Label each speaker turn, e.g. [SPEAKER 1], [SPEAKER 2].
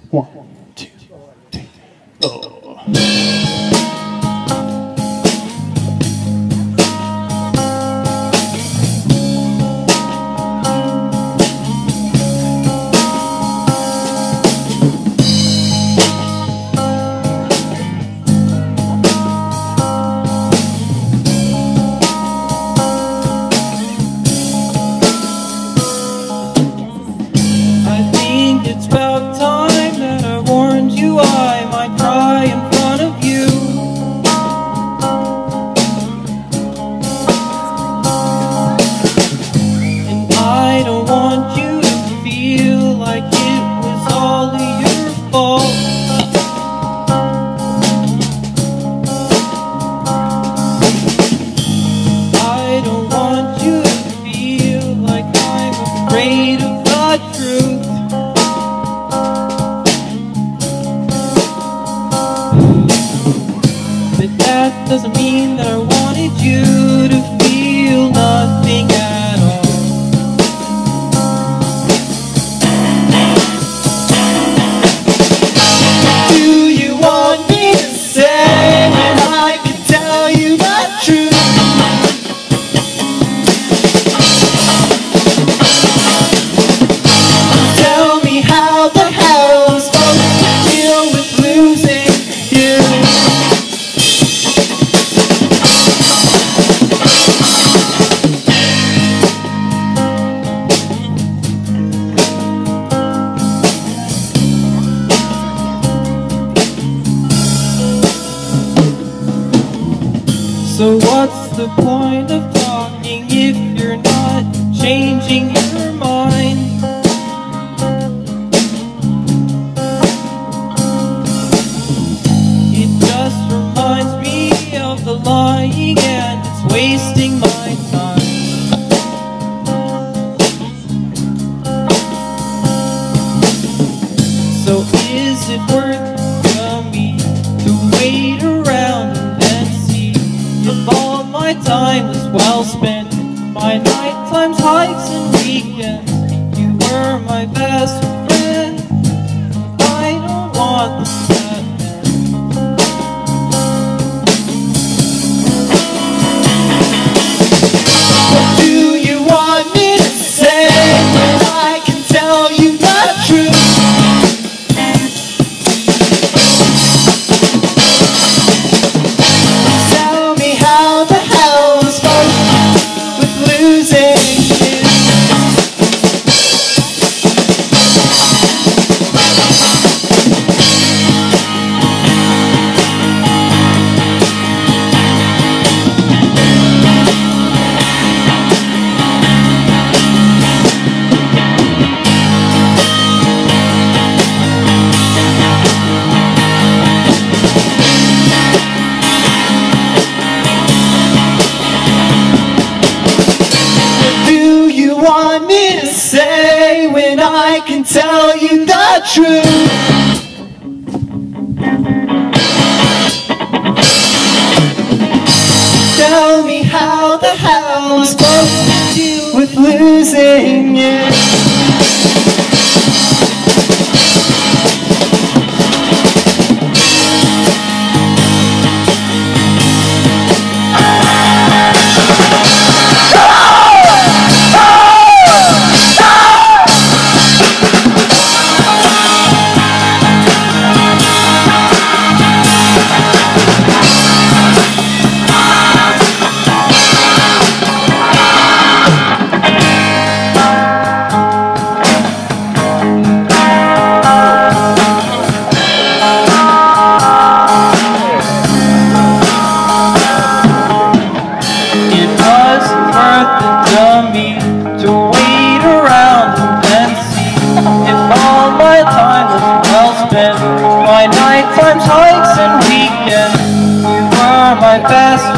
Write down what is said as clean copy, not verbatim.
[SPEAKER 1] 1, 2, 3, oh.
[SPEAKER 2] It's about time that I warned you I might cry in front of you. And I don't want you to feel like it was all your fault. I don't want you to feel like I'm afraid of the truth. But that doesn't mean that I wanted you to feel nothing at all. Do you want me to say when I can tell you the truth? Tell me how the hell I'm supposed to deal with losing you. So what's the point of talking if you're not changing your mind? It just reminds me of the lying and it's wasting my time. So is it worth me to wait around and then see if all my time was well spent? My night times, hikes and weekends, you were my best friend. I don't want that. What do you want me to say when I can tell you the truth? Tell me how the hell I'm supposed with losing you. Want me to say when I can tell you the truth? Tell me how the hell I'm supposed to deal with losing you. To wait around and then see if all my time was well spent. My night times, hikes and weekends, you were my best